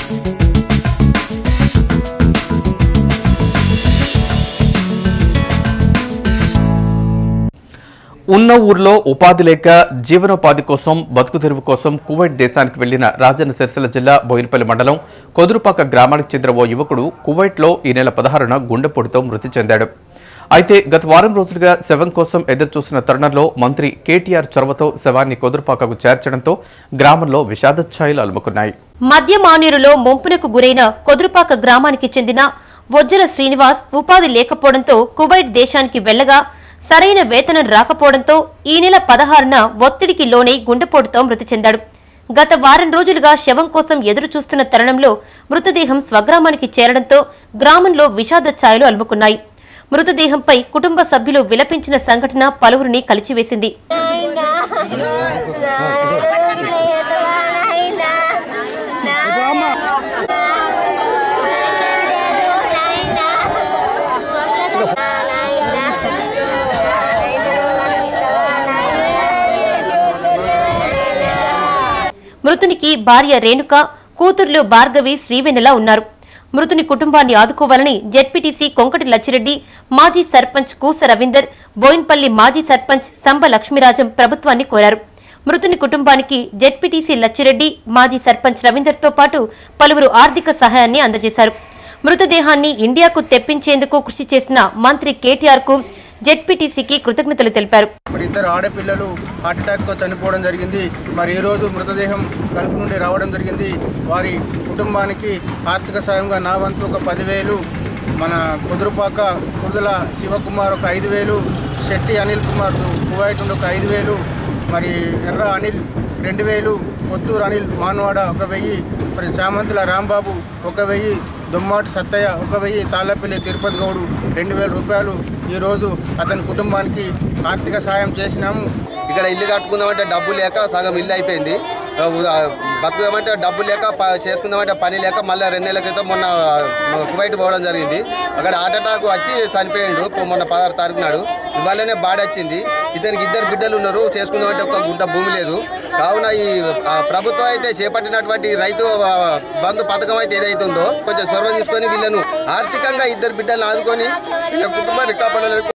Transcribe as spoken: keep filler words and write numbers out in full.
ఉన్న ఊర్లో ఉపాధి లేక జీవనోపాధి కోసం బతుకు తెరువు కోసం కువైట్ దేశానికి వెళ్లిన రాజన్న సిరిసిల్ల జిల్లా బోయినపల్లి మండలం కొదురుపాక గ్రామానికి చెందిన ఓ యువకుడు కువైట్లో ఈ నెల పదహారున గుండెపోటుతో మృతి చెందాడు. అయితే గత వారం రోజులుగా శవం కోసం ఎదురుచూసిన తరుణంలో మంత్రి కేటీఆర్ చొరవతో శవాన్ని కొదురుపాకకు చేర్చడంతో గ్రామంలో విషాద ఛాయలు అలుముకున్నాయి. మద్య మానేరులో ముంపునకు గురైన కొదురుపాక గ్రామానికి చెందిన వజ్జల శ్రీనివాస్ ఉపాధి లేకపోవడంతో కువైట్ దేశానికి వెళ్లగా సరైన వేతనం రాకపోవడంతో ఈ నెల పదహారున ఒత్తిడికి లోనై గుండెపోటుతో మృతి చెందాడు. గత వారం రోజులుగా శవం కోసం ఎదురు చూస్తున్న తరుణంలో మృతదేహం స్వగ్రామానికి చేరడంతో గ్రామంలో విషాద ఛాయలు అలుముకున్నాయి. మృతదేహంపై కుటుంబ సభ్యులు విలపించిన సంఘటన పలువురిని కలిచివేసింది. మృతునికి భార్య రేణుక, కూతుర్లు భార్గవి, శ్రీవెన్నెల ఉన్నారు. మృతుని కుటుంబాన్ని ఆదుకోవాలని జెడ్పీటీసీ కొంకటి లచ్చిరెడ్డి, మాజీ సర్పంచ్ కూస రవీందర్, బోయిన్పల్లి మాజీ సర్పంచ్ సంబ లక్ష్మీరాజం ప్రభుత్వాన్ని కోరారు. మృతుని కుటుంబానికి జెడ్పీటీసీ లచ్చిరెడ్డి, మాజీ సర్పంచ్ రవీందర్తో పాటు పలువురు ఆర్థిక సహాయాన్ని అందజేశారు. మృతదేహాన్ని ఇండియాకు తెప్పించేందుకు కృషి చేసిన మంత్రి కేటీఆర్ కు జెడ్పీటీసీకి కృతజ్ఞతలు తెలిపారు. ఇద్దరు ఆడపిల్లలు హార్ట్ అటాక్ తో చనిపోవడం జరిగింది. మరి ఈ రోజు మృతదేహం గల్ఫ్ నుండి రావడం జరిగింది. వారి కుటుంబానికి ఆర్థిక సాయంగా నా వంతు ఒక పదివేలు, మన కుదురుపాక కుర్దుల శివకుమార్ ఒక ఐదు వేలు, శెట్టి అనిల్ కుమార్ కువైట్ నుండి ఒక ఐదు వేలు, మరి ఎర్ర అనిల్ రెండు వేలు, పొత్తూరు అనిల్ మానవాడ ఒక వెయ్యి, మరి శామంతుల రాంబాబు ఒక వెయ్యి, దుమ్మాటి సత్తయ్య ఒక వెయ్యి, తాళ్ళపల్లి తిరుపతి గౌడు రెండు వేల రూపాయలు ఈరోజు అతని కుటుంబానికి ఆర్థిక సాయం చేసినాము. ఇక్కడ ఇల్లు కట్టుకుందామంటే డబ్బు లేక సగం ఇల్లు అయిపోయింది. బతుకుదామంటే డబ్బు లేక చేసుకుందామంటే పని లేక మళ్ళీ రెండు నెలల క్రితం మొన్న కువైట్ పోవడం జరిగింది. అక్కడ హార్ట్ అటాక్ వచ్చి చనిపోయిండు మొన్న పదహారు తారీఖు నాడు. ఇవాళనే బాడీ వచ్చింది. ఇతనికి ఇద్దరు బిడ్డలు ఉన్నారు. చేసుకుందామంటే ఒక గుంట భూమి లేదు. కావున ఈ ప్రభుత్వం అయితే చేపట్టినటువంటి రైతు బంధు పథకం అయితే ఏదైతుందో కొంచెం చొరవ తీసుకొని వీళ్ళను ఆర్థికంగా ఇద్దరు బిడ్డలను ఆదుకొని కుటుంబాన్ని కాపాడాలని